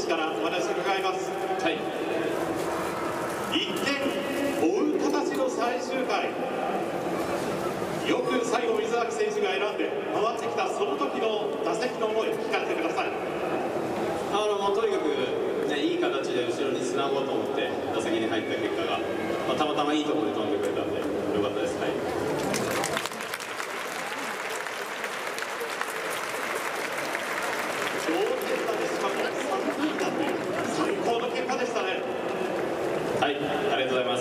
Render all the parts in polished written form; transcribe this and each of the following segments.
手からお話を伺います。 はい、 1点追う形の最終回、よく最後、水脇選手が選んで回ってきたその時の打席の思い、聞かせてください。 もうとにかく、ね、いい形で後ろにつなごうと思って打席に入った結果が、たまたまいいところで飛んでくれたんでよかったです。はい、 同点打でしかも3塁打という最高の結果でしたね。 はい、ありがとうございます。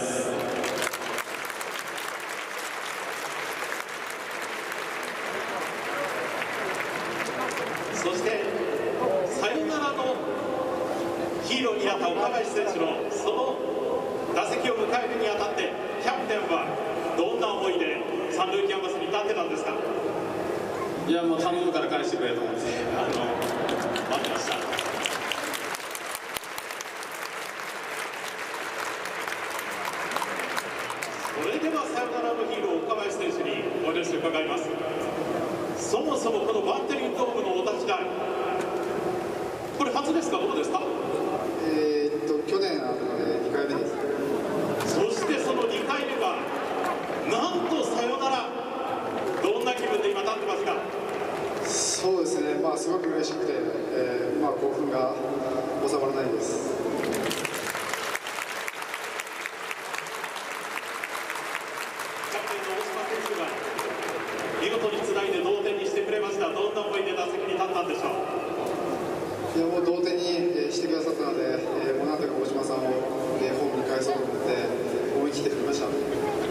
そしてサヨナラのヒーローになった岡林選手のその打席を迎えるにあたって、キャプテンはどんな思いで三塁キャンバスに立ってたんですか？ いや、もう頼むから返してくれと思って待ってました。 それではサヨナラのヒーロー岡林選手にお話を伺います。そもそもこのバッテリードームのお立ち台、これ初ですか、どうですか？ 去年あったので2回目です。 そしてその2回目がなんとサヨナラ、どんな気分で今立ってますか？ そうですね、すごく嬉しくて、興奮が収まらないです。 キャプテンの大島選手が見事につないで同点にしてくれました。どんな思いで打席に立ったんでしょう？ いや、もう同点にしてくださったので、もうなんとか大島さんをホームに返そうと思って思い切って振りました。 しかも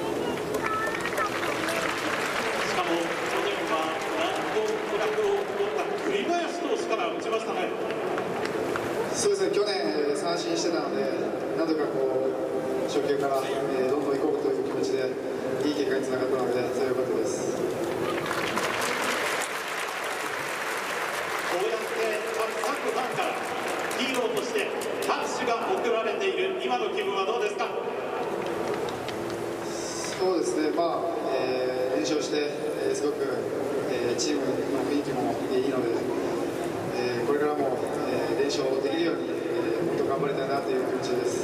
去年はなんとトラックを取った栗林投手から打ちましたね。 そうですね、去年三振してたので、なんとか初球から、どんどん行こうという気持ちでいい結果につながったので、それは良かったです。 こうやってたくさんのファンからヒーローとして拍手が送られている今の気分はどうですか？ そうですね、連勝して、すごく、チームの雰囲気もいいので、これからも、連勝できるように、もっと頑張りたいなという気持ちです。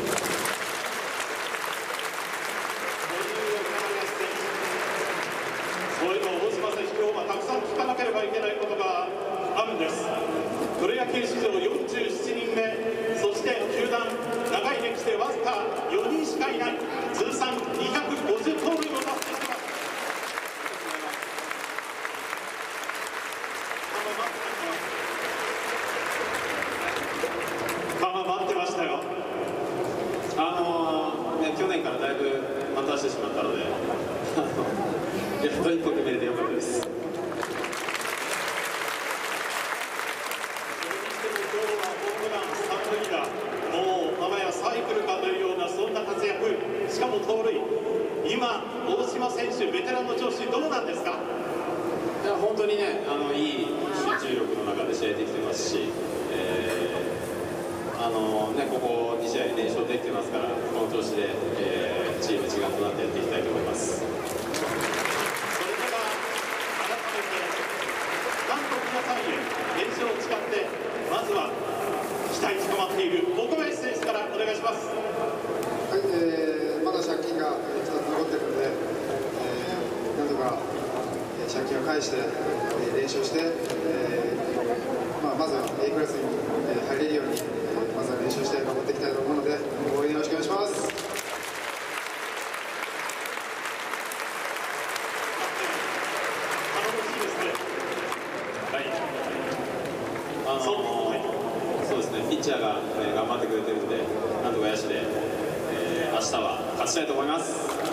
そういうのを大島選手、今日はたくさん聞かなければいけないことがあるんです。プロ野球史上47人目、そして球団長い歴史でわずか4人しかいない通算250盗塁を達成しています。待ってましたよ。 去年からだいぶ待たしてしまったのでやっと1個決めれてよかったです。 もうあわやサイクルかというようなそんな活躍、しかも盗塁、今、大島選手、ベテランの調子、どうなんですか？ いや、本当にね、いい集中力の中で試合できてますし、ここ2試合連勝できてますから、この調子で、チーム一丸となってやっていきたいと思います。 それでは改めてファンの皆さんへ連勝を誓って、まずは期待高まっている岡林選手からお願いします。 はい、まだ借金が2つ残ってるので、なんとか借金を返して、連勝して、まずは A クラスに入れるように、まずは練習して頑張っていきたいと思うので、応援よろしくお願いします。 そうですね、ピッチャーが、頑張ってくれてるんで、なんとか野手で、明日は勝ちたいと思います。